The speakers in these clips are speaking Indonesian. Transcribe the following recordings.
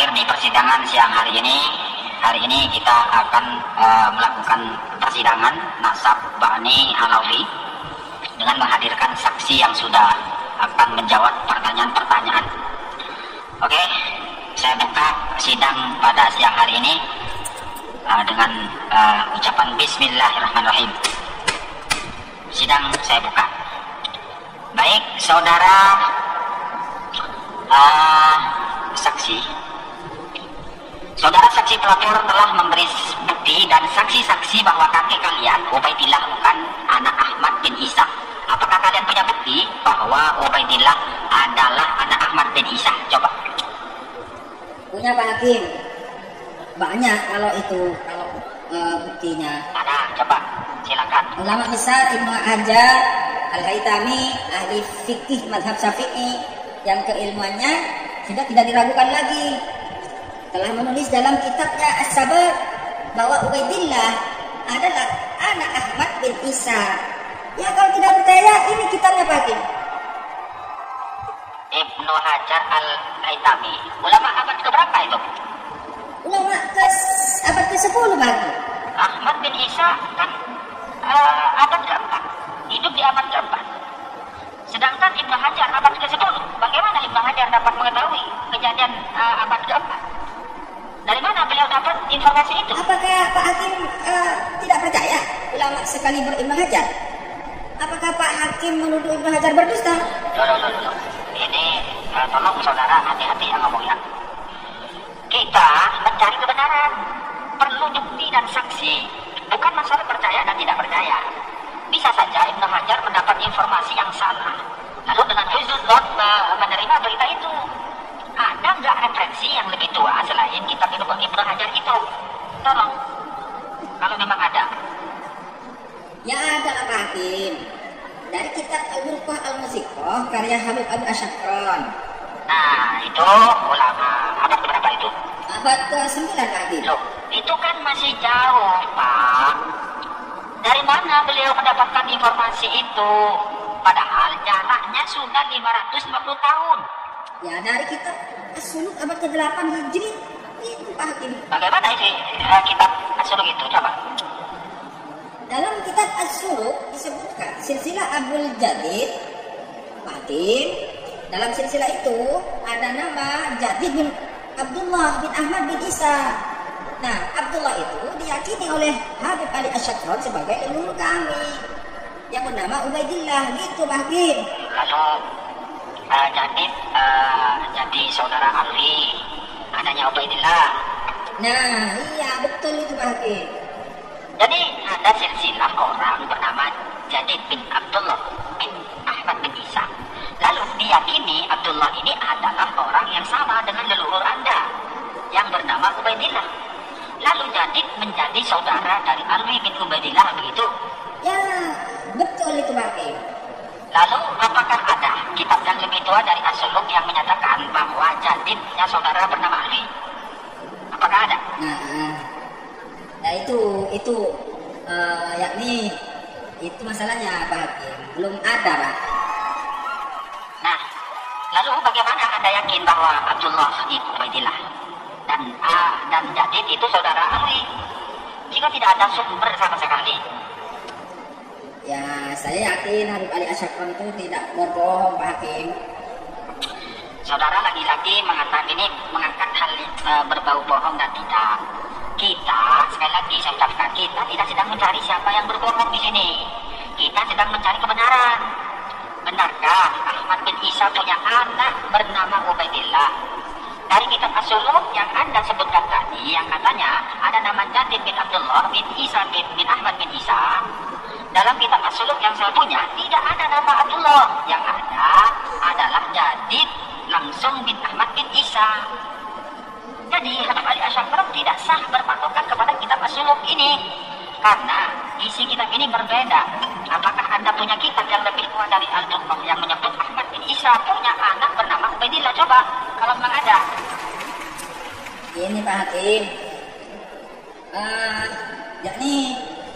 hadir di persidangan siang hari ini. Hari ini kita akan melakukan persidangan nasab Bani Alawi dengan menghadirkan saksi yang sudah akan menjawab pertanyaan-pertanyaan. Oke, saya buka sidang pada siang hari ini dengan ucapan Bismillahirrahmanirrahim. Sidang saya buka. Baik, saudara saksi. Saudara saksi pelapor telah memberi bukti dan saksi-saksi bahwa kakek kalian, Ubaidillah, bukan anak Ahmad bin Isa. Apakah kalian punya bukti bahwa Ubaidillah adalah anak Ahmad bin Isa? Coba. Punya Pak Hakim. Banyak kalau buktinya. Ada, coba. Silakan. Ulama besar Ibnu Hajar Al-Haytami, ahli fikih mazhab Syafi'i yang keilmuannya sudah tidak diragukan lagi, telah menulis dalam kitabnya As-Sabar bahwa Ubaidillah adalah anak Ahmad bin Isa. Ya, kalau tidak percaya, ini kitabnya Pak Hakim. Ibnu Hajar Al-Haytami, ulama abad keberapa itu? Ulama abad ke-10 Pak Hakim. Ahmad bin Isa kan abad keempat, hidup di abad keempat. Sedangkan Ibnu Hajar abad ke-10. Bagaimana Ibnu Hajar dapat mengetahui kejadian abad keempat? Dari mana beliau dapat informasi itu? Apakah Pak Hakim tidak percaya ulama sekaliber Ibnu Hajar? Apakah Pak Hakim menuduh Ibnu Hajar berdusta? Loh. Ini tolong saudara hati-hati yang ngomongnya. Kita mencari kebenaran, perlu bukti dan saksi. Bukan masalah percaya dan tidak percaya. Bisa saja Ibnu Hajar mendapat informasi yang salah, lalu dengan huzuzon menerima berita itu. Ada nggak referensi yang lebih tua selain kitab Ibnu Hajar itu? Tolong, kalau memang ada. Ya, ada Pak Hakim. Dari kitab Al-Burqah Al-Musiqah karya Habib Abu Asyakron. Nah, itu ulama abad berapa itu? Abad ke-9 Pak Hakim. Loh, itu kan masih jauh, Pak. Dari mana beliau mendapatkan informasi itu? Padahal jaraknya sudah 550 tahun. Ya, dari kitab As-Suluk abad ke-8 Hijri itu Pak Hakim. Bagaimana isi kitab As-Suluk itu? Coba. Dalam kitab As-Suluk disebutkan silsilah Abdul Jadid Pak Hakim. Dalam silsilah itu ada nama Jadid bin Abdullah bin Ahmad bin Isa. Nah, Abdullah itu diyakini oleh Habib Ali Asyakron sebagai leluhur kami yang bernama Ubaidillah, gitu Pak Hakim. Lalu Jadid jadi saudara Alwi, anaknya Ubaidillah. Nah, iya betul itu Pak Hakim. Jadi ada silsilah orang bernama Jadid bin Abdullah bin Ahmad bin Isa. Lalu diyakini Abdullah ini adalah orang yang sama dengan leluhur Anda yang bernama Ubaidillah. Lalu Jadid menjadi saudara dari Alwi bin Ubaidillah, begitu? Ya, betul itu Pak Hakim. Lalu apakah ada kitab yang lebih tua dari As-Suluk yang menyatakan bahwa Jadid punya saudara bernama Alwi? Apakah ada? Nah itu yakni itu masalahnya Pak Hakim, belum ada Pak. Nah, lalu bagaimana Anda yakin bahwa Abdullah itu Ubaidillah dan Jadid itu saudara Alwi jika tidak ada sumber sama sekali? Ya, saya yakin Habib Ali Asyakron itu tidak berbohong Pak Hakim. Saudara lagi-lagi mengangkat hal berbau bohong dan tidak. Kita, sekali lagi saya ucapkan, kita tidak sedang mencari siapa yang berbohong di sini. Kita sedang mencari kebenaran. Benarkah Ahmad bin Isa punya anak bernama Ubaidillah? Dari kitab As-Suluk yang Anda sebutkan tadi, yang katanya ada nama Jadid bin Abdullah bin Isa bin Ahmad bin Isa. Dalam kitab As-Suluk yang saya punya, tidak ada nama Abdullah. Yang ada adalah Jadid langsung bin Ahmad bin Isa. Jadi Habib Ali Asyakron tidak sah berpatokan kepada kitab As-Suluk ini, karena isi kitab ini berbeda. Apakah Anda punya kitab yang lebih tua dari Al-Burqah yang menyebut Ahmad bin Isa punya anak bernama Ubaidillah? Coba, kalau memang ada. Ini Pak Hakim, yakni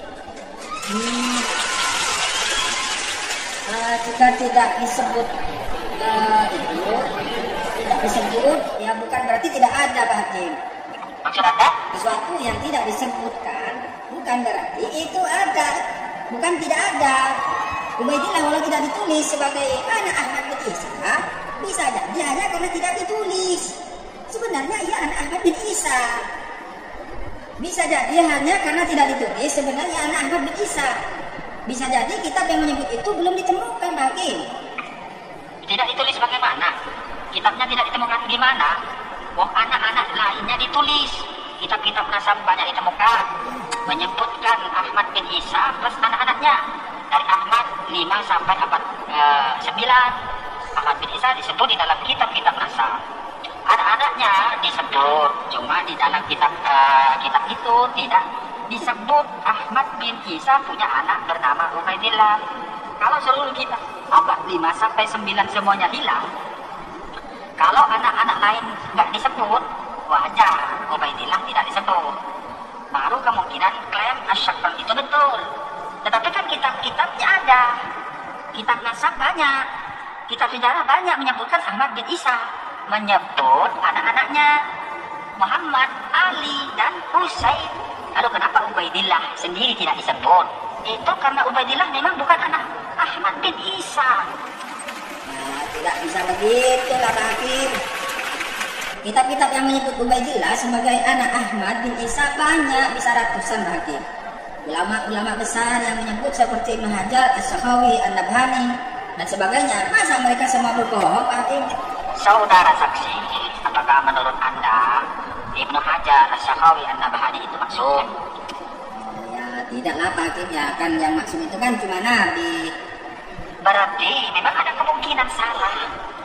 jika tidak disebut itu, tidak disebut, ya bukan berarti tidak ada Pak Hakim. Maksud Anda? Sesuatu yang tidak disebutkan bukan berarti itu ada, bukan tidak ada. Ubaidillah walau tidak ditulis sebagai anak Ahmad bin Isa, bisa jadi hanya karena tidak ditulis. Sebenarnya ia anak Ahmad bin Isa. Bisa jadi hanya karena tidak ditulis sebenarnya anak Ahmad bin Isa. Bisa jadi kitab yang menyebut itu belum ditemukan Pak Hakim. Tidak ditulis bagaimana? Kitabnya tidak ditemukan gimana? Wong anak-anak lainnya ditulis. Kitab-kitab nasab banyak ditemukan. Menyebutkan Ahmad bin Isa plus anak-anaknya. Dari Ahmad 5 sampai abad 9. Ahmad bin Isa disebut di dalam kitab-kitab nasab. Anak-anaknya disebut, cuma di dalam kitab itu tidak disebut Ahmad bin Isa punya anak bernama Ubaidillah. Kalau seluruh kitab abad 5 sampai 9 semuanya hilang, kalau anak-anak lain nggak disebut, wajar Ubaidillah tidak disebut. Baru kemungkinan klaim Asy-Syakran itu betul. Tetapi kan kitab-kitabnya ada, kitab nasab banyak, kitab sejarah banyak menyebutkan Ahmad bin Isa, menyebut anak-anaknya Muhammad, Ali, dan Husain. Lalu kenapa Ubaidillah sendiri tidak disebut? Itu karena Ubaidillah memang bukan anak Ahmad bin Isa. Nah, tidak bisa begitu lah Pak Hakim. Kitab-kitab yang menyebut Ubaidillah sebagai anak Ahmad bin Isa banyak, bisa ratusan Pak Hakim. Ulama-ulama besar yang menyebut seperti Ibnu Hajar, As-Sakhawi, An-Nabhani, dan sebagainya. Masa mereka semua berbohong Pak Hakim? Saudara saksi, apakah menurut Anda Ibnu Hajar, As-Sakhawi, An-Nabhani itu maksud? Ya tidaklah Pak Hakim, ya kan yang maksud itu kan cuma Nabi. Berarti memang ada kemungkinan salah.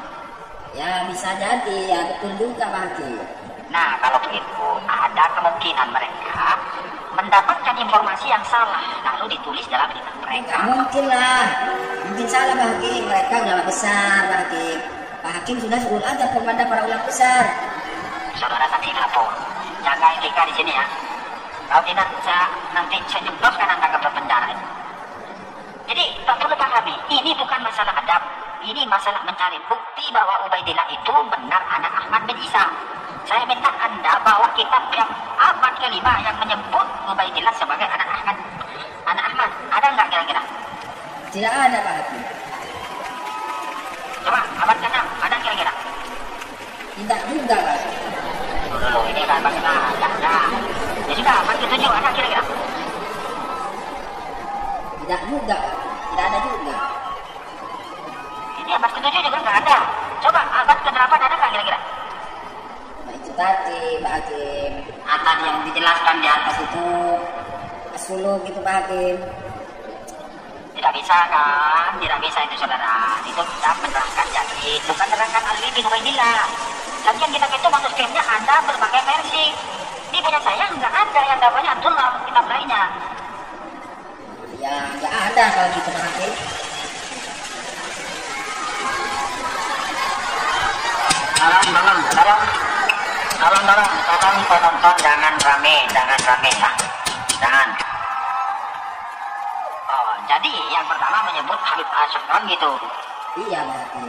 Ya bisa jadi, ya betul juga Pak Hakim. Nah kalau begitu ada kemungkinan mereka mendapatkan informasi yang salah lalu ditulis dalam kitab mereka. Mungkin lah, mungkin salah Pak Hakim. Mereka ulama besar Pak Hakim. Pak Hakim sudah sebut aja kepada para ulama besar. Saudara saksi lapor, jaga etika di sini ya. Kalau tidak nanti saya jebloskan Anda ke penjara. Jadi tak perlu pahami, ini bukan masalah adab, ini masalah mencari bukti bahwa Ubaidillah itu benar anak Ahmad bin Isa. Saya minta Anda bawa kitab yang abad kelima yang menyebut Ubaidillah sebagai anak Ahmad. Anak Ahmad, ada nggak kira-kira? Tidak ada Pak Hakim. Coba abad ke-6, ada kira-kira? Tidak juga Pak Hakim. Dulu ini kan bagaimana? Ada. Ya sudah, abad ke-7 ada kira-kira? Tidak juga, tidak ada juga. Ini abad ke-7 juga nggak ada. Coba abad ke-8 ada nggak kira-kira? Nah itu tadi Pak Hakim. Atas yang dijelaskan di atas itu asulu gitu Pak Hakim. tidak bisa kan? Tidak bisa itu saudara. Itu kita menerangkan jadi bukan menerangkan Ali bin Ubaidillah. Lagian kitab itu manuskripnya ada berbagai versi. Ini punya saya nggak ada yang namanya Abdullah kitab lainnya. Ya nggak ada kalau gitu Pak Hakim. Tolong penonton jangan rame lah. Jangan. Oh, jadi yang pertama menyebut Habib Asy-Syakran gitu. Iya Pak Hakim.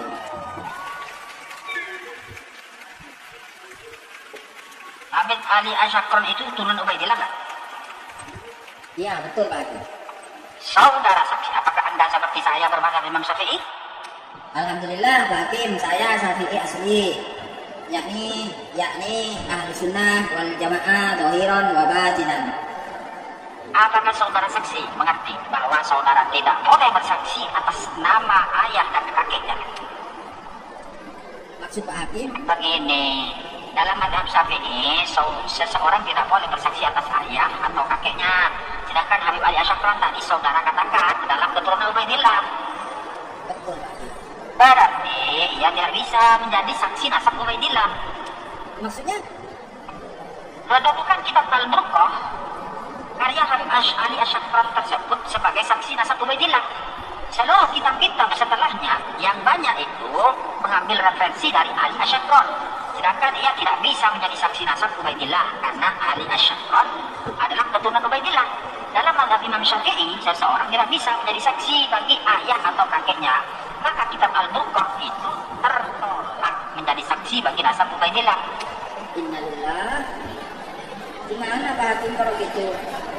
Habib Ali Asy-Syakran itu turun Ubaidillah nggak? Iya betul Pak Hakim. Saudara saksi, apakah Anda seperti saya bermadzhab Imam Syafi'i? Alhamdulillah Pak Hakim, saya Syafi'i asli. Yakni ahli sunnah wal jamaah dohiron wa batinan. Apakah saudara saksi mengerti bahwa saudara tidak boleh bersaksi atas nama ayah dan kakeknya? Maksud Pak Hakim? Begini, dalam mazhab Syafi'i, seseorang tidak boleh bersaksi atas ayah atau kakeknya. Sedangkan Habib Ali Asy-Syakran tadi saudara katakan dalam keturunan Ubaidillah. Betul Pak Hakim. Berarti ia tidak bisa menjadi saksi nasab Ubaidillah. Maksudnya? Kedudukan kitab Al-Burqah karya Habib Ali Asy-Syakran tersebut sebagai saksi nasab Ubaidillah. Seluruh kitab-kitab setelahnya yang banyak itu mengambil referensi dari Ali Asy-Syakran. Sedangkan ia tidak bisa menjadi saksi nasab Ubaidillah karena Ali Asy-Syakran adalah keturunan Ubaidillah. Dalam mazhab Imam Syafi'i, seseorang tidak bisa menjadi saksi bagi ayah atau kakeknya. Maka kitab Al-Burqah itu tertolak menjadi saksi bagi nasab Ubaidillah. Innalillah. Gimana Pak Hakim kalau gitu?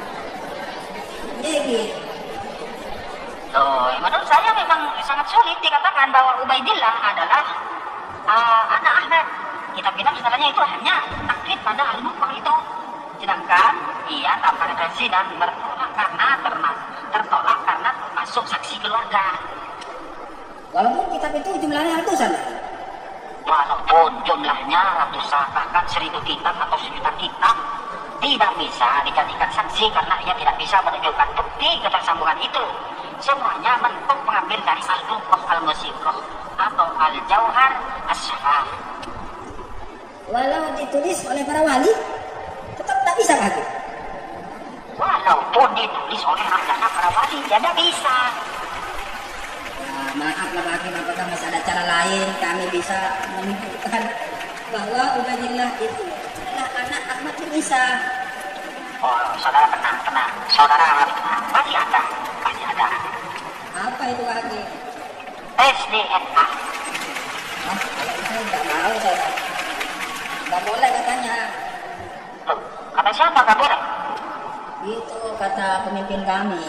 Gitu. Loh, menurut saya memang sangat sulit dikatakan bahwa Ubaidillah adalah anak Ahmad. Kita bilang sebenarnya itu hanya taklid pada Al-Mukmah itu. Sedangkan ia tanpa referensi dan tertolak karena termasuk saksi keluarga. Walaupun kitab itu jumlahnya ratusan. Walaupun jumlahnya ratusan, bahkan 1000 kitab atau 1.000.000 kitab, tidak bisa dijadikan saksi karena ia tidak bisa menunjukkan bukti ketersambungan itu. Semuanya mentok mengambil dari Al-Luqah Al-Musiqah atau Al-Jauhar As-Syaraf. Walau ditulis oleh para wali, tetap tak bisa lagi. Walaupun ditulis oleh rakyatnya para wali, ya tidak bisa. Maaflah Pak Hakim, apakah masih ada cara lain kami bisa menunjukkan bahwa Ubaidillah itu adalah anak Ahmad bin Isa? Oh, saudara tenang. Saudara masih ada. Apa itu Pak Hakim? Tes DNA. Saya tidak mau, saya nggak boleh katanya. Loh, kata siapa nggak boleh? Itu kata pemimpin kami,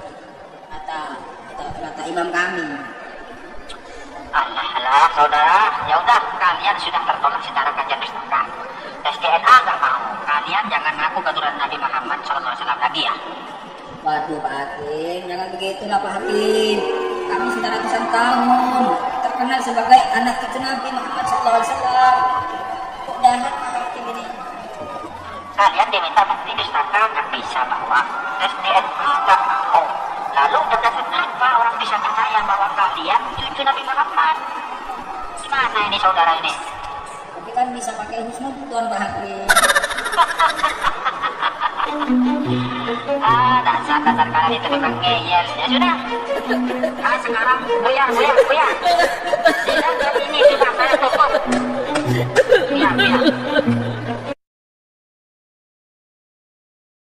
kata imam kami. Alah, saudara, ya udah, kalian sudah tertolak secara kajian pustaka. Tes DNA nggak mau. Kalian jangan ngaku keturunan Nabi Muhammad SAW lagi ya. Waduh Pak Hakim, jangan begitulah Pak Hakim. Kami sudah ratusan tahun terkenal sebagai anak cucu Nabi Muhammad SAW. Kok jahat Pak Hakim ini? Kalian diminta bukti pustaka nggak bisa bawa. Tes DNA nggak mau. Lalu berdasarkan apa orang bisa percaya bahwa kalian cucu Nabi Muhammad? Gimana ini saudara ini? Tapi kan bisa pakai husnudon Pak Hakim. Dasar kalian itu memang ngeyel. Ya sudah. Sekarang Buya. Sidang kali ini sudah saya tutup.